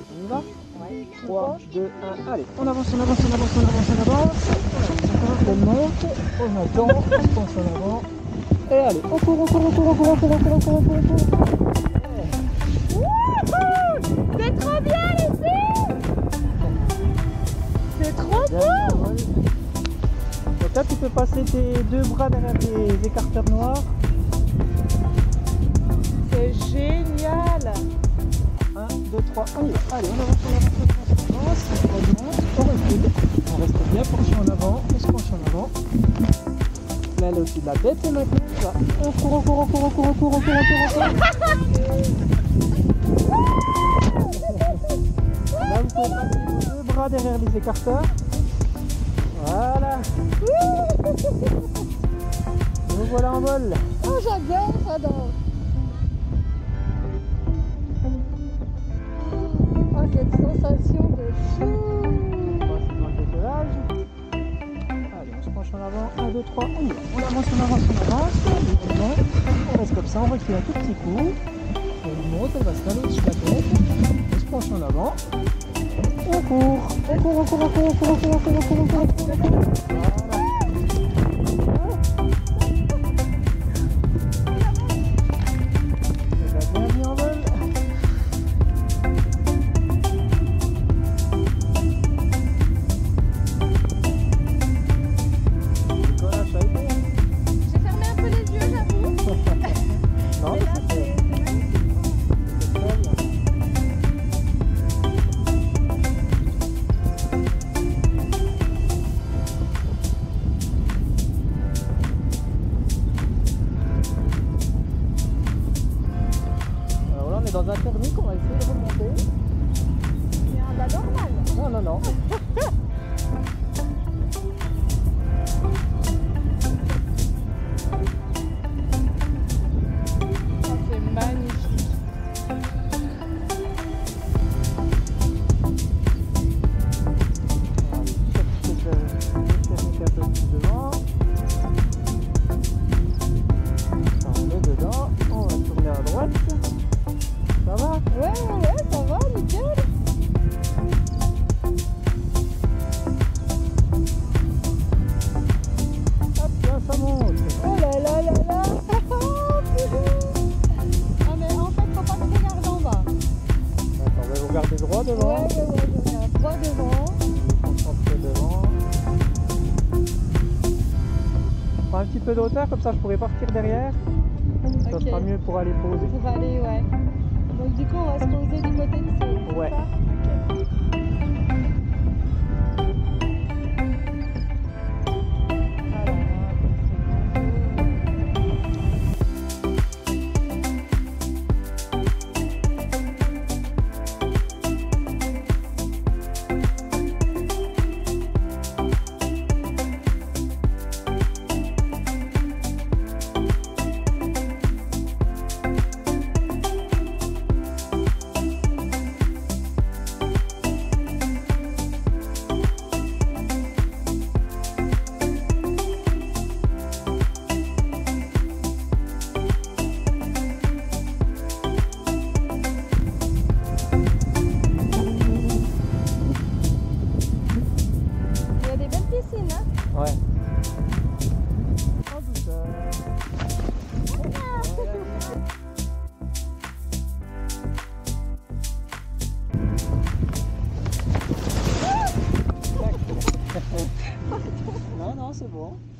On y va? Ouais. 3, 2, 1, allez, on avance, on avance, on avance, on avance, on avance. On monte, on attend, on se penche en avant. Et allez, on court, on court, on court, on court, on court, on court, on court, on court, on court. Wouhou! C'est trop bien les filles! C'est trop beau! Donc là, tu peux passer tes deux bras derrière les écarteurs noirs. C'est génial! 1, 2, 3, on y va. Allez, on avance, on avance, on avance, on avance, on recule. On reste bien penché en avant, on se penche en avant. Là, le dessus de la tête, et maintenant, là, on court, on court, on court, on court, on court, on court, on court, on court. Là, vous pouvez passer vos deux bras derrière les écarteurs. Voilà. Nous voilà en vol. Oh, j'adore, j'adore! Oh, cette sensation de chou! On va se prendre le décollage. Allez, on se penche en avant. 1, 2, 3, on y va. On avance, on avance, on avance. On reste comme ça, on recule un tout petit coup. On monte, on va se caler au-dessus de la tête. On se penche en avant. On court. On court, on court, on court, on court, on court, on court, on court, on court, on court. Voilà. On va bien mis en vol. Décollage, ça a été. J'ai fermé un peu les yeux, j'avoue. Non, Mais là, c'était c'est magnifique. très bien. Alors là, on est dans un thermique, on va essayer de remonter. C'est un bas normal. Non, non, non. Oh, c'est magnifique. Thermique un peu plus devant. Ça, on est dedans. On va tourner à droite. Ça va? Ouais, ça va, nickel. Hop, là, ça monte. Oh là là là là. Ah mais en fait, faut pas que je regarde en bas. Attends, on va regarder droit devant. Ouais, je regarde droit devant. Concentrer devant. Prends un petit peu de hauteur, comme ça je pourrais partir derrière. Ça Ok. sera mieux pour aller poser. Pour aller, ouais. Donc du coup, on va se poser du côté de ce. Ouais. Ça ok. Il y a des belles piscines, hein. Ouais. En douceur. Non, non, c'est bon.